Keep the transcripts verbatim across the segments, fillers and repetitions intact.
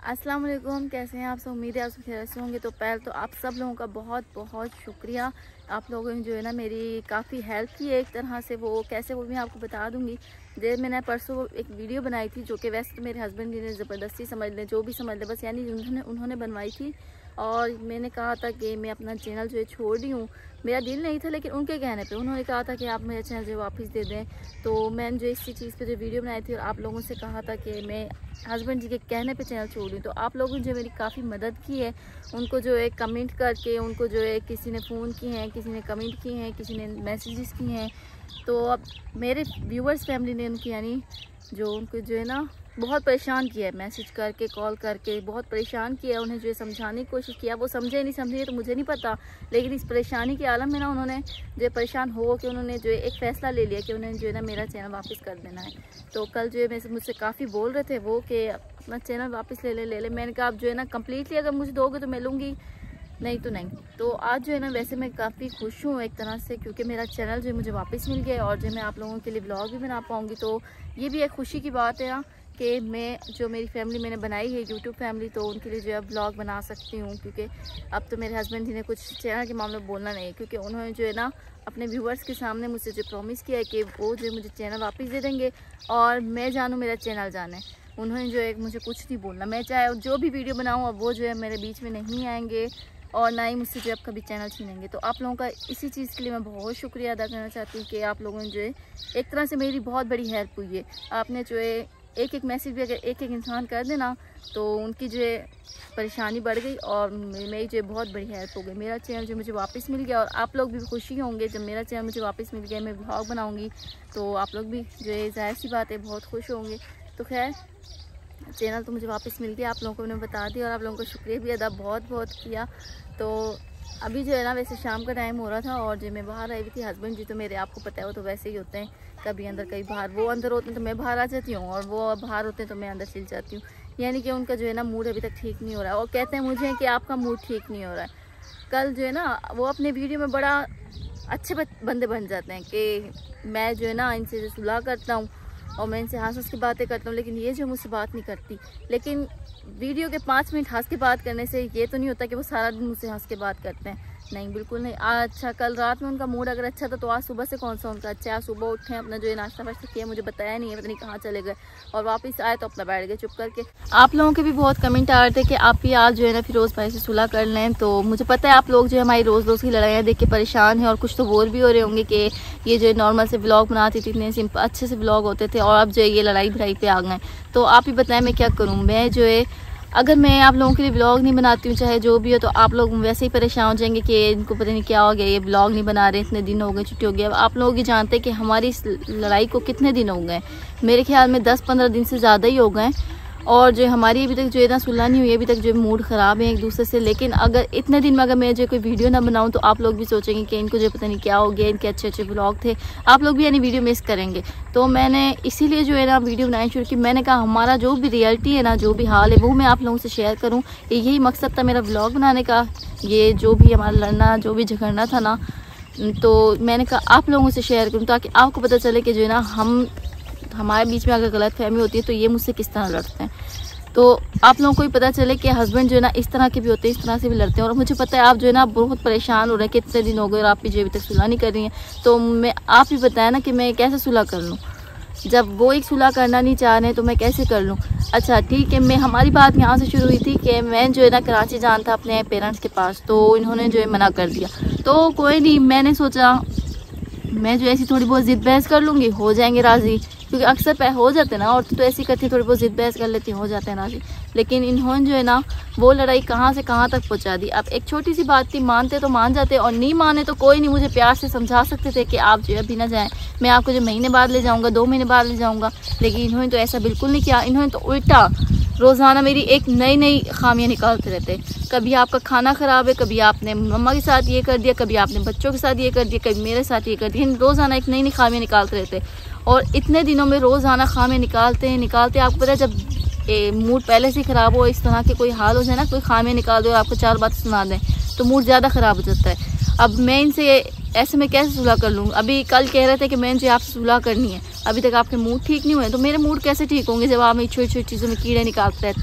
अस्सलाम वालेकुम, कैसे हैं आप सब। उम्मीद है आप सब खैरियत से होंगे। तो पहले तो आप सब लोगों का बहुत बहुत शुक्रिया। आप लोगों ने जो है ना मेरी काफ़ी हेल्प की है एक तरह से। वो कैसे वो मैं आपको बता दूंगी। जे मैंने परसों एक वीडियो बनाई थी जो कि वैसे तो मेरे हस्बैंड जी ने ज़बरदस्ती समझ लें, जो भी समझ लें, बस यानी उन्होंने उन्होंने बनवाई थी। और मैंने कहा था कि मैं अपना चैनल जो है छोड़ रही हूँ। मेरा दिल नहीं था, लेकिन उनके कहने पे उन्होंने कहा था कि आप मेरा चैनल जो वापस दे दें। तो मैंने जो इसी चीज़ पे जो वीडियो बनाई थी और आप लोगों से कहा था कि मैं हस्बैंड जी के कहने पे चैनल छोड़ रही हूँ। तो आप लोगों ने जो मेरी काफ़ी मदद की है, उनको जो है कमेंट करके, उनको जो है किसी ने फ़ोन किए हैं, किसी ने कमेंट किए हैं, किसी ने मैसेजेस किए हैं। तो अब मेरे व्यूअर्स फैमिली ने उनकी यानी जो उनको जो है ना बहुत परेशान किया है, मैसेज करके, कॉल करके बहुत परेशान किया है। उन्हें जो है समझाने की कोशिश किया, वो समझे नहीं समझे तो मुझे नहीं पता, लेकिन इस परेशानी के आलम में ना उन्होंने जो है परेशान हो कि उन्होंने जो है एक फ़ैसला ले लिया कि उन्हें जो है ना मेरा चैनल वापस कर देना है। तो कल जो है मैं मुझसे काफ़ी बोल रहे थे वो कि अपना चैनल वापस ले ले ले ले मैंने कहा आप जो है ना कम्प्लीटली अगर मुझे दोगे तो मैं लूँगी, नहीं तो नहीं। तो आज जो है ना वैसे मैं काफ़ी खुश हूँ एक तरह से, क्योंकि मेरा चैनल जो है मुझे वापस मिल गया और जो मैं आप लोगों के लिए ब्लॉग भी बना पाऊँगी। तो ये भी एक खुशी की बात है ना कि मैं जो मेरी फैमिली मैंने बनाई है यूट्यूब फैमिली, तो उनके लिए जो है ब्लॉग बना सकती हूँ। क्योंकि अब तो मेरे हस्बैंड जी ने कुछ चैनल के मामले में बोलना नहीं है, क्योंकि उन्होंने जो है ना अपने व्यूअर्स के सामने मुझसे जो प्रॉमिस किया है कि वो जो मुझे चैनल वापस दे देंगे और मैं जानूँ मेरा चैनल जाने। उन्होंने जो है मुझे कुछ नहीं बोलना, मैं चाहे जो भी वीडियो बनाऊँ अब वो जो है मेरे बीच में नहीं आएंगे और ना ही मुझसे जो अब कभी चैनल छीनेंगे। तो आप लोगों का इसी चीज़ के लिए मैं बहुत शुक्रिया अदा करना चाहती हूँ कि आप लोगों ने जो है एक तरह से मेरी बहुत बड़ी हेल्प हुई है। आपने जो है एक एक मैसेज भी अगर एक एक इंसान कर देना तो उनकी जो है परेशानी बढ़ गई और मेरी जो है बहुत बड़ी हेल्प हो गई। मेरा चैनल जो मुझे वापस मिल गया और आप लोग भी खुशी होंगे जब मेरा चैनल मुझे वापस मिल गया, मैं ब्लॉग बनाऊँगी तो आप लोग भी जो है ज़ाहिर सी बात है बहुत खुश होंगे। तो खैर चैनल तो मुझे वापस मिल गया, आप लोगों को मैंने बता दिया और आप लोगों का शुक्रिया भी अदा बहुत बहुत किया। तो अभी जो है ना वैसे शाम का टाइम हो रहा था और जो मैं बाहर आई हुई थी, हस्बैंड जी तो मेरे आपको पता है वो तो वैसे ही होते हैं, कभी अंदर कभी बाहर। वो अंदर होते हैं तो मैं बाहर आ जाती हूँ और वो बाहर होते हैं तो मैं अंदर चल जाती हूँ। यानी कि उनका जो है ना मूड अभी तक ठीक नहीं हो रहा है और कहते हैं मुझे कि आपका मूड ठीक नहीं हो रहा है। कल जो है ना वो अपने वीडियो में बड़ा अच्छे बंदे बन जाते हैं कि मैं जो है ना इनसे जो सुलह करता हूँ और मैं इनसे हंस हंस की बातें करता हूँ, लेकिन ये जो मुझसे बात नहीं करती। लेकिन वीडियो के पाँच मिनट हंस के बात करने से ये तो नहीं होता कि वो सारा दिन मुझसे हंस के बात करते हैं, नहीं बिल्कुल नहीं। अच्छा कल रात में उनका मूड अगर अच्छा था तो आज सुबह से कौन सा उनका अच्छा है। आज सुबह उठे अपना जो है नाश्ता वाश्ता किया, मुझे बताया नहीं है, पता नहीं कहाँ चले गए और वापस आए तो अपना बैठ गए चुप करके। आप लोगों के भी बहुत कमेंट आ रहे थे कि आप भी आज जो है ना फिरोज़ भाई से सुलह कर लें। तो मुझे पता है आप लोग जो है हमारी रोज़ रोज़ की लड़ाइयाँ देख के परेशान हैं और कुछ तो बोर भी हो रहे होंगे कि ये जो है नॉर्मल से ब्लॉग बनाती थी, इतने सिंपल अच्छे से ब्लॉग होते थे और अब जो है ये लड़ाई भड़ाई पे आ गए। तो आप ही बताएं मैं क्या करूँ। मैं जो है अगर मैं आप लोगों के लिए ब्लॉग नहीं बनाती हूँ चाहे जो भी हो, तो आप लोग वैसे ही परेशान हो जाएंगे कि इनको पता नहीं क्या हो गया, ये ब्लॉग नहीं बना रहे, इतने दिन हो गए, छुट्टी हो गई। अब आप लोग ही जानते हैं कि हमारी इस लड़ाई को कितने दिन हो गए, मेरे ख्याल में दस पंद्रह दिन से ज़्यादा ही हो गए और जो हमारी अभी तक जो है ना सुलह नहीं हुई, अभी तक जो मूड ख़राब है एक दूसरे से। लेकिन अगर इतने दिन में अगर मैं जो कोई वीडियो ना बनाऊं तो आप लोग भी सोचेंगे कि इनको जो पता नहीं क्या हो गया, इनके अच्छे अच्छे ब्लॉग थे, आप लोग भी यानी वीडियो मिस करेंगे। तो मैंने इसीलिए जो है ना वीडियो बनानी शुरू की। मैंने कहा हमारा जो भी रियलिटी है ना, जो भी हाल है वो मैं आप लोगों से शेयर करूँ, यही मकसद था मेरा ब्लॉग बनाने का। ये जो भी हमारा लड़ना जो भी झगड़ना था ना, तो मैंने कहा आप लोगों से शेयर करूँ ताकि आपको पता चले कि जो है ना हम हमारे बीच में अगर गलत फहमी होती है तो ये मुझसे किस तरह लड़ते हैं। तो आप लोगों को भी पता चले कि हस्बैंड जो है ना इस तरह के भी होते हैं, इस तरह से भी लड़ते हैं। और मुझे पता है आप जो है ना बहुत परेशान हो रहे हैं कि इतने दिन हो गए और आप भी जो अभी तक सुलह नहीं कर रही हैं। तो मैं आप ही बताया ना कि मैं कैसे सुलह कर लूँ, जब वो एक सुलह करना नहीं चाह रहे हैं तो मैं कैसे कर लूँ। अच्छा ठीक है, मैं हमारी बात यहाँ से शुरू हुई थी कि मैं जो है ना कराची जाना था अपने पेरेंट्स के पास, तो इन्होंने जो है मना कर दिया। तो कोई नहीं, मैंने सोचा मैं जो ऐसी थोड़ी बहुत ज़िद बहस कर लूँगी, हो जाएंगे राज़ी, क्योंकि अक्सर पे हो जाते हैं ना और तो ऐसी करती थोड़ी बहुत ज़िद बहस कर लेती हो जाते हैं राज़ी। लेकिन इन्होंने जो है ना वो लड़ाई कहाँ से कहाँ तक पहुँचा दी। अब एक छोटी सी बात थी, मानते तो मान जाते और नहीं माने तो कोई नहीं, मुझे प्यार से समझा सकते थे कि आप जो है अभी ना जाएँ, मैं आपको जो महीने बाद ले जाऊँगा, दो महीने बाद ले जाऊँगा। लेकिन इन्होंने तो ऐसा बिल्कुल नहीं किया। इन्होंने तो उल्टा रोज़ाना मेरी एक नई नई खामियां निकालते रहते। कभी आपका खाना ख़राब है, कभी आपने मम्मा के साथ ये कर दिया, कभी आपने बच्चों के साथ ये कर दिया, कभी मेरे साथ ये कर दिया। रोज़ाना एक नई नई खामियां निकालते रहते और इतने दिनों में रोज़ाना खामियां निकालते हैं निकालते आपको पता है जब मूड पहले से ख़राब हो, इस तरह के कोई हाल हो जाए ना, कोई खामियां निकाल दो और आपको चार बातें सुना दें तो मूड ज़्यादा ख़राब हो जाता है। अब मैं इनसे ऐसे में कैसे सुलह कर लूँ। अभी कल कह रहे थे कि मैं इनसे आपसे सुलह करनी है, अभी तक आपके मूड ठीक नहीं हुए, तो मेरे मूड कैसे ठीक होंगे जब आप छोटी छोटी चीज़ों में कीड़े निकालते रहते हैं।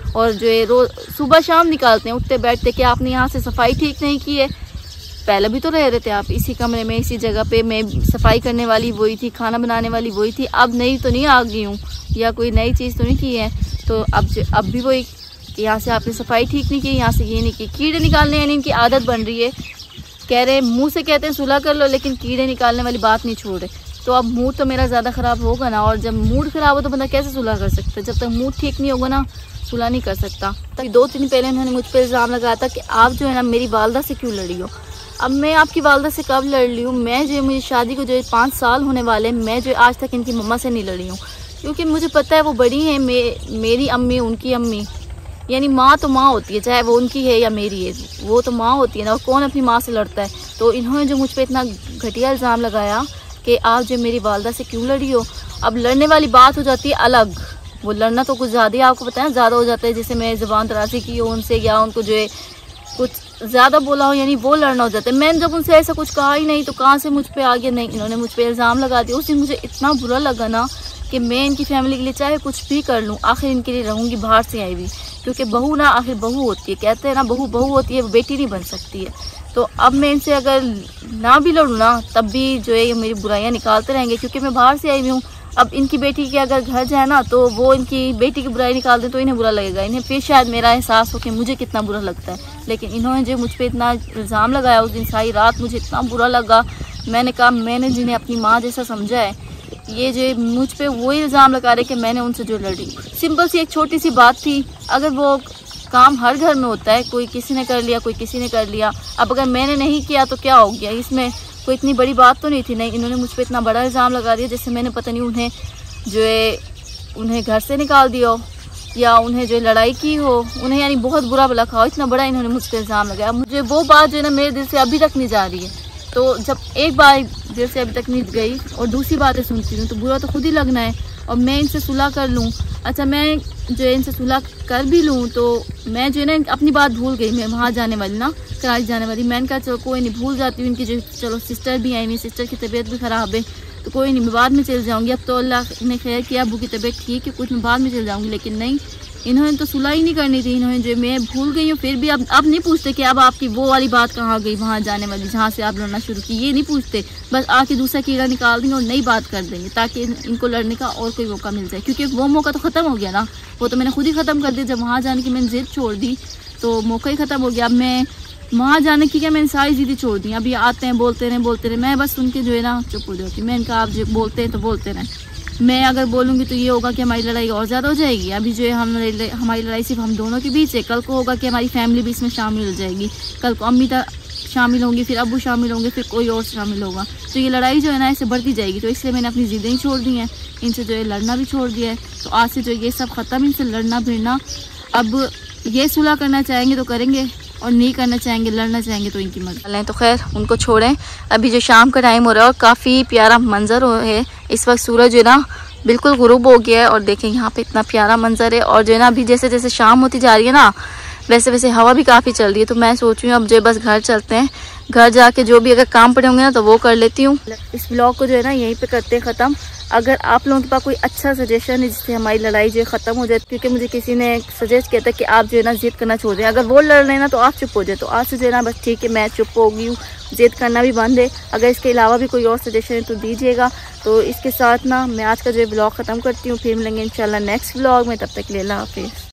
और जो है रोज सुबह शाम निकालते हैं उठते बैठते कि आपने यहाँ से सफाई ठीक नहीं की है। पहले भी तो रह रहे थे आप इसी कमरे में, इसी जगह पे, मैं सफाई करने वाली वही थी, खाना बनाने वाली वही थी, अब नई तो नहीं आ गई हूँ या कोई नई चीज़ तो नहीं की है। तो अब अब भी वही, यहाँ से आपने सफाई ठीक नहीं की, यहाँ से ये नहीं की। कीड़े निकालने यानी इनकी आदत बन रही है, कह रहे हैं मुँह से कहते हैं सुलह कर लो, लेकिन कीड़े निकालने वाली बात नहीं छोड़ रहे। तो अब मूड तो मेरा ज़्यादा ख़राब होगा ना, और जब मूड ख़राब हो तो बंदा कैसे सुलह कर सकता है? जब तक मूड ठीक नहीं होगा ना सुलह नहीं कर सकता। तभी दो तीन पहले उन्होंने मुझ पर इल्ज़ाम लगाया था कि आप जो है ना मेरी वालदा से क्यों लड़ी हो। अब मैं आपकी वालदा से कब लड़ ली हूँ? मैं जो मुझे शादी को जो पाँच साल होने वाले, मैं जो आज तक इनकी मम्मा से नहीं लड़ी हूँ, क्योंकि मुझे पता है वो बड़ी हैं, मे, मेरी अम्मी उनकी अम्मी, यानी माँ तो माँ होती है, चाहे वो उनकी है या मेरी है, वो तो माँ होती है ना, और कौन अपनी माँ से लड़ता है। तो इन्होंने जो मुझ पर इतना घटिया इल्ज़ाम लगाया कि आप जो मेरी वालदा से क्यों लड़ी हो। अब लड़ने वाली बात हो जाती है अलग, वो लड़ना तो कुछ ज़्यादा ही आपको पता है ज़्यादा हो जाता है, जैसे मैं ज़बान तराशी की हो उनसे या उनको जो है कुछ ज़्यादा बोला हो, यानी वो लड़ना हो जाता है। मैंने जब उनसे ऐसा कुछ कहा ही नहीं तो कहाँ से मुझ पे आ गया? नहीं, इन्होंने मुझ पे इल्ज़ाम लगा दिया। उस दिन मुझे इतना बुरा लगा ना कि मैं इनकी फैमिली के लिए चाहे कुछ भी कर लूँ, आखिर इनके लिए रहूँगी बाहर से आई भी, क्योंकि बहू ना आखिर बहू होती है, कहते हैं ना बहू बहू होती है, बेटी नहीं बन सकती है। तो अब मैं इनसे अगर ना भी लड़ूँ ना तब भी जो है ये मेरी बुराइयाँ निकालते रहेंगे, क्योंकि मैं बाहर से आई हुई हूँ। अब इनकी बेटी के अगर घर जाए ना तो वो इनकी बेटी की बुराई निकाल दें तो इन्हें बुरा लगेगा, इन्हें फिर शायद मेरा एहसास हो कि मुझे कितना बुरा लगता है। लेकिन इन्होंने जो मुझ पर इतना इल्ज़ाम लगाया उस दिन सारी रात मुझे इतना बुरा लगा। मैंने कहा मैंने जिन्हें अपनी माँ जैसा समझा है, ये जो मुझ पे वो इल्ज़ाम लगा रहे कि मैंने उनसे जो लड़ी। सिंपल सी एक छोटी सी बात थी, अगर वो काम हर घर में होता है, कोई किसी ने कर लिया कोई किसी ने कर लिया, अब अगर मैंने नहीं किया तो क्या हो गया? इसमें कोई इतनी बड़ी बात तो नहीं थी। नहीं, इन्होंने मुझ पे इतना बड़ा इल्ज़ाम लगा दिया जैसे मैंने पता नहीं उन्हें जो है उन्हें घर से निकाल दिया हो या उन्हें जो लड़ाई की हो, उन्हें यानी बहुत बुरा भला खाओ, इतना बड़ा इन्होंने मुझ पर इल्ज़ाम लगाया। मुझे वो बात जो है ना मेरे दिल से अभी तक नहीं जा रही है। तो जब एक बार दिल से अभी तक नहीं गई और दूसरी बातें सुनती हूँ तो बुरा तो खुद ही लगना है। और मैं इनसे सुलह कर लूँ, अच्छा मैं जो है इनसे सुलह कर भी लूँ तो मैं जो है ना अपनी बात भूल गई, मैं वहाँ जाने वाली ना कराची जाने वाली, मैंने कहा चलो कोई नहीं भूल जाती हूँ, इनकी जो चलो सिस्टर भी आई, मेरी सिस्टर की तबीयत भी ख़राब है तो कोई नहीं मैं बाद में चल जाऊँगी। अब तो अल्लाह ने खैर किया, अबू की तबीयत ठीक है, कुछ मैं बाद में चल जाऊँगी। लेकिन नहीं, इन्होंने तो सुलह ही नहीं करनी थी। इन्होंने जो मैं भूल गई हूँ फिर भी अब अब नहीं पूछते कि अब आपकी वो वाली बात कहाँ गई, वहाँ जाने वाली जहाँ से आप लड़ना शुरू की, ये नहीं पूछते। बस आके दूसरा कीड़ा निकाल देंगे और नई बात कर देंगे ताकि इनको लड़ने का और कोई मौका मिल जाए, क्योंकि वो मौका तो ख़त्म हो गया ना, वो तो मैंने खुद ही ख़त्म कर दिया। जब वहाँ जाने की मैंने ज़िद छोड़ दी तो मौका ही ख़त्म हो गया। अब मैं वहाँ जाने की क्या मैंने सारी ज़िद्दी छोड़ दी। अब ये आते हैं बोलते रहे बोलते रहे, मैं बस उनके जो है ना चुप हो जाती। मैंने कहा आप जो बोलते हैं तो बोलते रहें, मैं अगर बोलूँगी तो ये होगा कि हमारी लड़ाई और ज़्यादा हो जाएगी। अभी जो है हम हमारी लड़ाई सिर्फ हम दोनों के बीच है, कल को होगा कि हमारी फैमिली भी इसमें शामिल हो जाएगी, कल को अम्मी तक शामिल होंगी, फिर अब्बू शामिल होंगे, फिर कोई और शामिल होगा, तो ये लड़ाई जो है ना ऐसे बढ़ती जाएगी। तो इसलिए मैंने अपनी ज़िद्दें छोड़ दी हैं, इनसे जो है लड़ना भी छोड़ दिया है। तो आज से जो ये सब ख़त्म, इनसे लड़ना भिड़ना। अब ये सुलह करना चाहेंगे तो करेंगे और नहीं करना चाहेंगे, लड़ना चाहेंगे तो इनकी मर्ज़ी है। तो खैर उनको छोड़ें, अभी जो शाम का टाइम हो रहा है और काफ़ी प्यारा मंजर है इस वक्त, सूरज जो है ना बिल्कुल गुरूब हो गया है और देखें यहाँ पे इतना प्यारा मंजर है। और जो है ना अभी जैसे जैसे शाम होती जा रही है ना वैसे वैसे हवा भी काफ़ी चल रही है। तो मैं सोच रही हूँ अब जो है बस घर चलते हैं, घर जाके जो भी अगर काम पड़े होंगे ना तो वो कर लेती हूँ। इस ब्लॉग को जो है ना यहीं पे करते हैं ख़त्म। अगर आप लोगों के पास कोई अच्छा सजेशन है जिससे हमारी लड़ाई जो है ख़त्म हो जाए, क्योंकि मुझे किसी ने सजेस्ट किया था कि आप जो है ना जिद करना छोड़ दें, अगर वो लड़ रहे हैं ना तो आप चुप हो जाए। तो आज से जो है ना बस ठीक है मैं चुप हो गई हूँ, जिद करना भी बंद है। अगर इसके अलावा भी कोई और सजेशन है तो दीजिएगा। तो इसके साथ ना मैं आज का जो है ब्लॉग ख़त्म करती हूँ, फिर मिलेंगे इंशाल्लाह नेक्स्ट ब्लॉग में, तब तक के लिए अल्लाह हाफिज़।